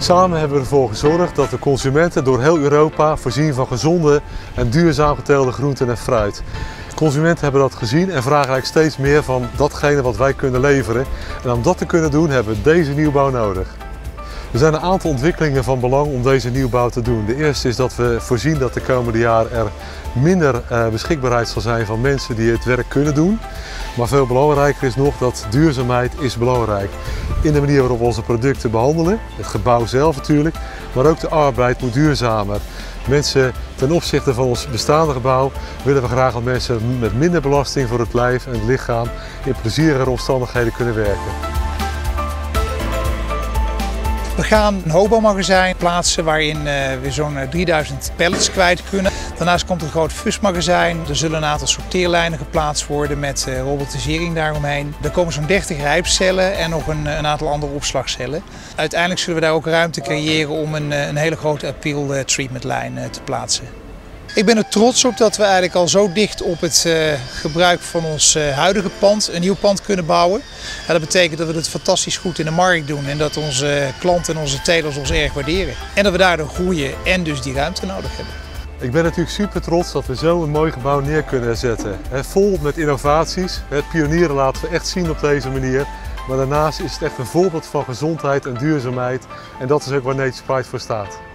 Samen hebben we ervoor gezorgd dat de consumenten door heel Europa voorzien van gezonde en duurzaam geteelde groenten en fruit. Consumenten hebben dat gezien en vragen eigenlijk steeds meer van datgene wat wij kunnen leveren. En om dat te kunnen doen hebben we deze nieuwbouw nodig. Er zijn een aantal ontwikkelingen van belang om deze nieuwbouw te doen. De eerste is dat we voorzien dat de komende jaren er minder beschikbaarheid zal zijn van mensen die het werk kunnen doen. Maar veel belangrijker is nog dat duurzaamheid is belangrijk. In de manier waarop we onze producten behandelen, het gebouw zelf natuurlijk, maar ook de arbeid moet duurzamer. Mensen, ten opzichte van ons bestaande gebouw willen we graag dat mensen met minder belasting voor het lijf en het lichaam in plezierige omstandigheden kunnen werken. We gaan een hobo-magazijn plaatsen waarin we zo'n 3000 pallets kwijt kunnen. Daarnaast komt een groot fusmagazijn. Er zullen een aantal sorteerlijnen geplaatst worden met robotisering daaromheen. Er komen zo'n 30 rijpcellen en nog een aantal andere opslagcellen. Uiteindelijk zullen we daar ook ruimte creëren om een hele grote appeal treatmentlijn te plaatsen. Ik ben er trots op dat we eigenlijk al zo dicht op het gebruik van ons huidige pand een nieuw pand kunnen bouwen. Dat betekent dat we het fantastisch goed in de markt doen en dat onze klanten en onze telers ons erg waarderen. En dat we daardoor groeien en dus die ruimte nodig hebben. Ik ben natuurlijk super trots dat we zo een mooi gebouw neer kunnen zetten. Vol met innovaties. Het pionieren laten we echt zien op deze manier. Maar daarnaast is het echt een voorbeeld van gezondheid en duurzaamheid. En dat is ook waar Nature's Pride voor staat.